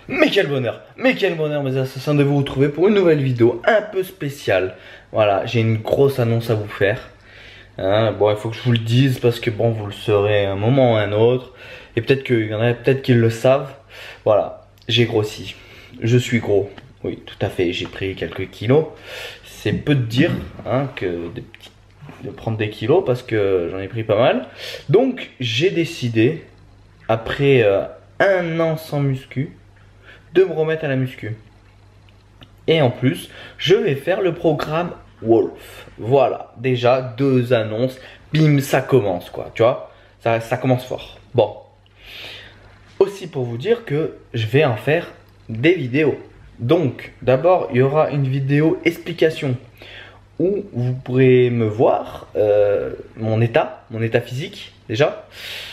mais quel bonheur mes assassins de vous retrouver pour une nouvelle vidéo un peu spéciale. Voilà, j'ai une grosse annonce à vous faire. Hein, bon, il faut que je vous le dise parce que bon, vous le saurez à un moment ou à un autre. Et peut-être qu'il y en a peut-être qui le savent. Voilà, j'ai grossi. Je suis gros. Oui, tout à fait, j'ai pris quelques kilos. C'est peu de dire hein, de prendre des kilos parce que j'en ai pris pas mal. Donc, j'ai décidé, après un an sans muscu, de me remettre à la muscu. Et en plus, je vais faire le programme Wolf. Voilà, déjà 2 annonces. Bim, ça commence quoi, tu vois. Ça commence fort. Bon. Aussi pour vous dire que je vais en faire des vidéos. Donc, d'abord, il y aura une vidéo explication où vous pourrez me voir mon état physique déjà.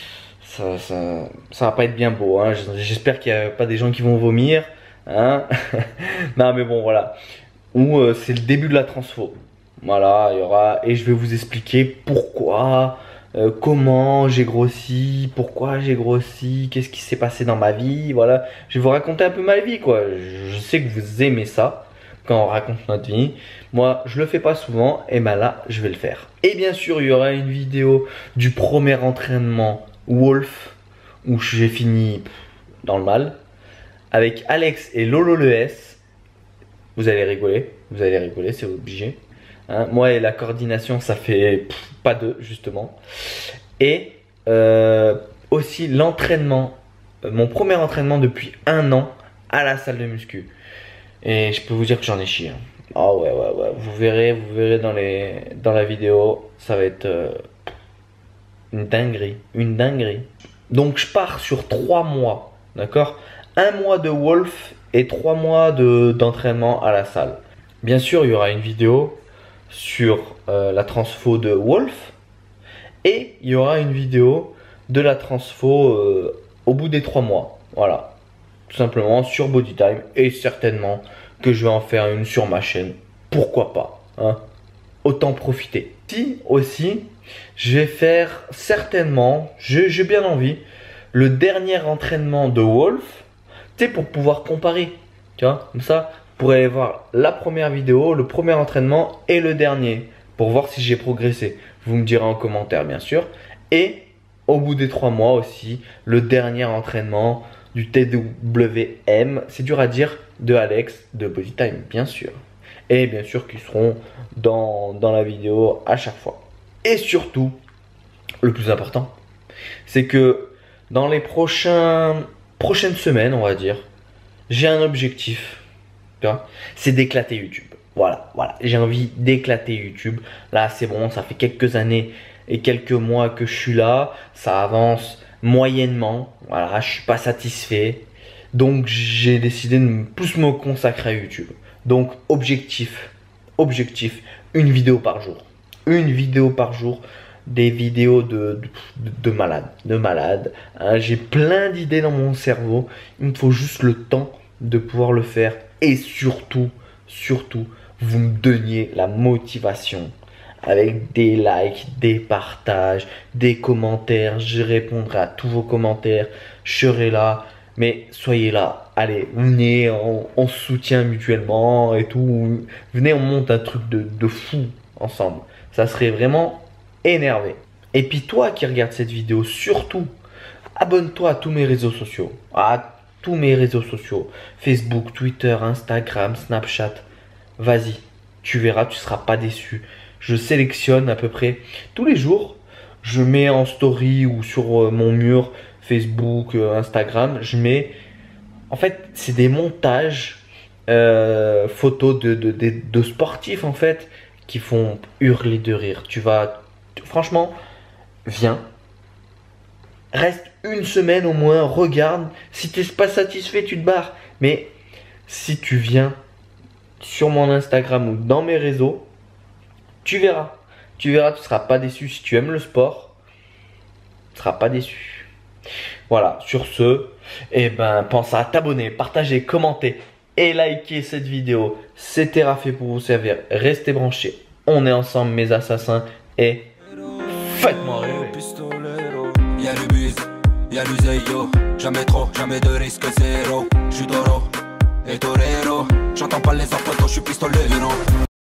Ça va pas être bien beau, hein. J'espère qu'il n'y a pas des gens qui vont vomir, hein. Non mais bon voilà. Où c'est le début de la transfo. Voilà, il y aura et je vais vous expliquer pourquoi, comment j'ai grossi, pourquoi j'ai grossi, qu'est-ce qui s'est passé dans ma vie, voilà. Je vais vous raconter un peu ma vie quoi. Je sais que vous aimez ça quand on raconte notre vie. Moi, je le fais pas souvent et ben là, je vais le faire. Et bien sûr, il y aura une vidéo du premier entraînement Wolf où j'ai fini dans le mal avec Alex et Lolo le S. Vous allez rigoler, c'est obligé. Hein, moi et la coordination, ça fait pas deux justement. Et aussi l'entraînement, mon premier entraînement depuis 1 an à la salle de muscu. Et je peux vous dire que j'en ai chié. Oh ouais, vous verrez dans la vidéo, ça va être une dinguerie. Donc je pars sur 3 mois, d'accord? 1 mois de Wolf et 3 mois d'entraînement à la salle. Bien sûr, il y aura une vidéo sur la transfo de Wolf et il y aura une vidéo de la transfo au bout des 3 mois. Voilà, tout simplement sur Bodytime et certainement que je vais en faire une sur ma chaîne. Pourquoi pas, hein? Autant profiter. Si aussi, je vais faire certainement, j'ai bien envie, le dernier entraînement de Wolf, tu sais, pour pouvoir comparer. Tu vois, comme ça, vous pourrez aller voir la première vidéo, le premier entraînement et le dernier, pour voir si j'ai progressé. Vous me direz en commentaire, bien sûr. Et au bout des 3 mois aussi, le dernier entraînement du TWM, c'est dur à dire, de Alex de Bodytime, bien sûr. Et bien sûr qu'ils seront dans la vidéo à chaque fois. Et surtout, le plus important, c'est que dans les prochaines semaines, on va dire, j'ai un objectif, c'est d'éclater YouTube. Voilà, j'ai envie d'éclater YouTube. Là, c'est bon, ça fait quelques années et quelques mois que je suis là, ça avance moyennement. Voilà, je suis pas satisfait. Donc, j'ai décidé de plus me consacrer à YouTube. Donc, objectif, une vidéo par jour. Une vidéo par jour, des vidéos de malade. Hein, j'ai plein d'idées dans mon cerveau. Il me faut juste le temps de pouvoir le faire. Et surtout, vous me donniez la motivation. Avec des likes, des partages, des commentaires. Je répondrai à tous vos commentaires. Je serai là. Mais soyez là, allez, venez, on se soutient mutuellement et tout. Venez, on monte un truc de fou ensemble. Ça serait vraiment énervé. Et puis toi qui regardes cette vidéo, surtout, abonne-toi à tous mes réseaux sociaux. Facebook, Twitter, Instagram, Snapchat. Vas-y, tu verras, tu ne seras pas déçu. Je sélectionne à peu près tous les jours. Je mets en story ou sur mon mur Facebook, Instagram, je mets, en fait, c'est des montages photos de sportifs en fait qui font hurler de rire. Franchement, viens, reste 1 semaine au moins, regarde. Si tu n'es pas satisfait, tu te barres. Mais si tu viens sur mon Instagram ou dans mes réseaux, tu verras, tu ne seras pas déçu. Si tu aimes le sport, tu ne seras pas déçu. Voilà, sur ce, pense à t'abonner, partager, commenter et liker cette vidéo. C'était Rafé pour vous servir. Restez branchés. On est ensemble, mes assassins. Et faites-moi rêver. Y'a le bus, y'a l'useio. Jamais trop, jamais de risque zéro. J'suis taureau. Et torero, j'entends pas les applaudissements, je suis pistolero.